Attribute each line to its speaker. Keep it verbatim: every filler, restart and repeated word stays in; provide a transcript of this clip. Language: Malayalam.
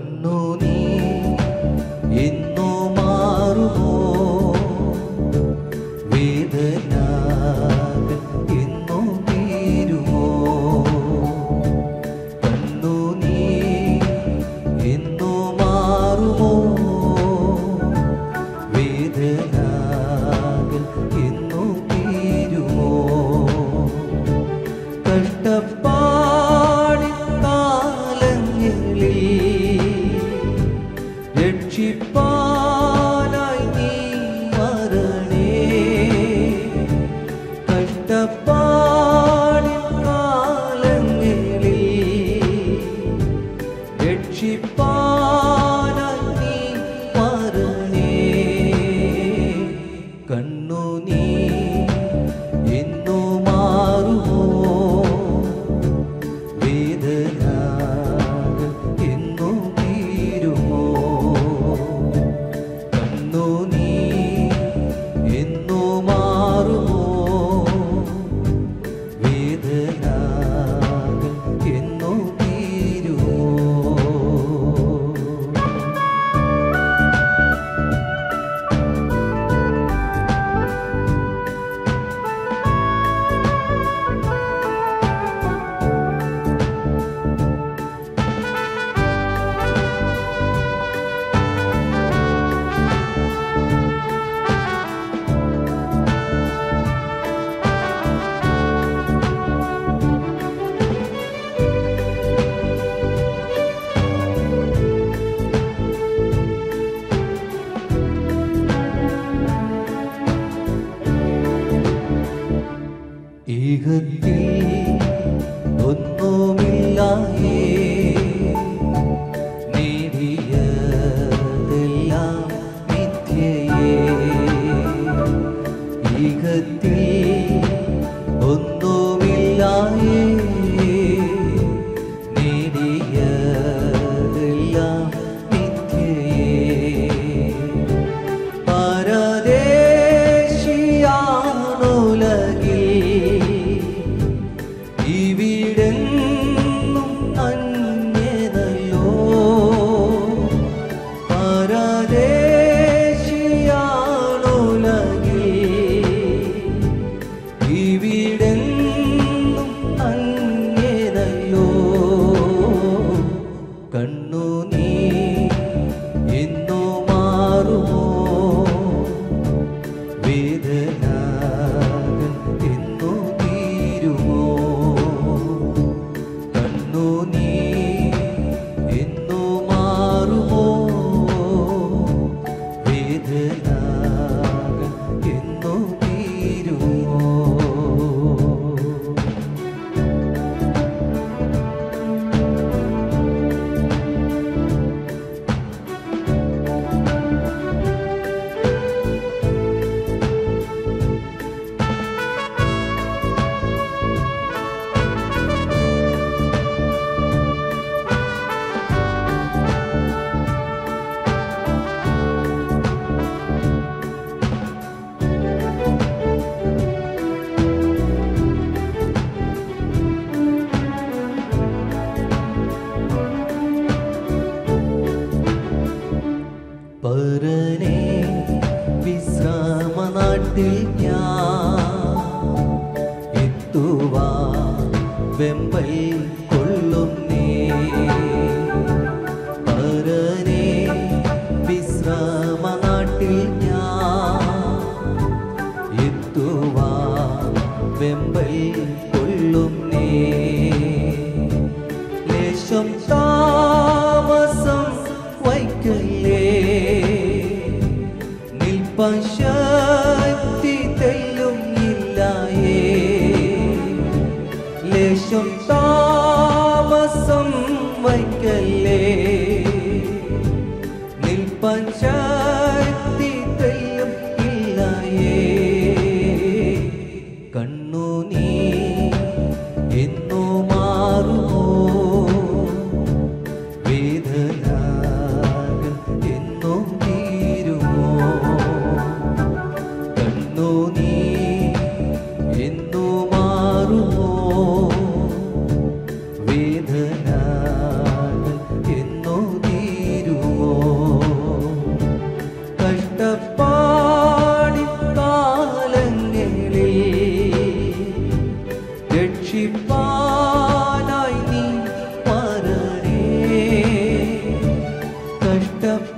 Speaker 1: കണ്ണു നീ ഇന്നു മാറുമോ വേദന ഇന്നു തീരുമോ കണ്ണു നീ ഇന്നു മാറുമോ വേദന ഇന്നു തീരുമോ കഷ്ടപ്പാടി കാലങ്ങളിൽ രക്ഷിപ്പാനായി നീ വരണേ കഷ്ടപ്പാടി കാലങ്ങളിൽ രക്ഷിപ്പാനായി നീ വരണേ കണ്ണു നീ ഇന്നു മാറുമോ വേദന ഇന്നു തീരുമോ കണ്ണു നീ ഇന്നു മാറുമോ വേദന ഇന്നു തീരുമോ ഈഹത്തിൽ ഒന്നുമില്ലായേ നേടിയതെല്ലാം മിഥ്യയേ ഈഹത്തിൽ ഒന്നുമില്ലായേ നേടിയതെല്ലാം മിഥ്യയേ പരദേശിയാണുലകിൽ ഇവിടെന്നും അന്യനല്ലോ പരദേശിയാണുലകിൽ ഇവിടെന്നും അന്യനല്ലോ കണ്ണു നീ ഇന്നു മാറുമോ വേദന ഇന്നു തീരുമോ കണ്ണു നീ ഇന്നു മാറുമോ വേദന ഇന്നു തീരുമോ പരനേ വിശ്രാമനാട്ടിൽ ഞാൻ എത്തുവാൻ വെമ്പൽ കൊള്ളുന്നേ പരനേ വിശ്രാമനാട്ടിൽ ഞാൻ എത്തുവാൻ വെമ്പൽ കൊള്ളുന്നേ ലേശം താമസം വൈക്കല്ലേ നിൽപ്പാൻ ശക്തി തെല്ലും ഇല്ലായേ ലേശം താമസം വൈക്കല്ലേ നിൽപ്പാൻ ശക്തി തെല്ലും ഇല്ലായേ കണ്ണു നീ ഇന്നു മാറുമോ വേദന ഇന്നു തീരുമോ കണ്ണു നീ ഇന്നു മാറുമോ വേദന ഇന്നു തീരുമോ കഷ്ട